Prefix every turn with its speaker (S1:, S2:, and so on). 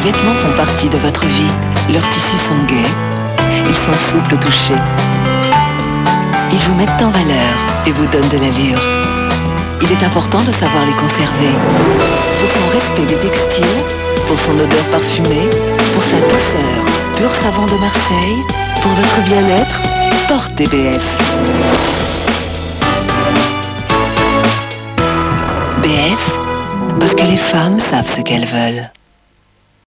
S1: vêtements font partie de votre vie. Leurs tissus sont gais, ils sont souples au toucher. Ils vous mettent en valeur et vous donnent de l'allure. Il est important de savoir les conserver. Pour son respect des textiles, pour son odeur parfumée, pour sa douceur, pur savon de Marseille, pour votre bien-être, portez BF. BF, parce que les femmes savent ce qu'elles veulent.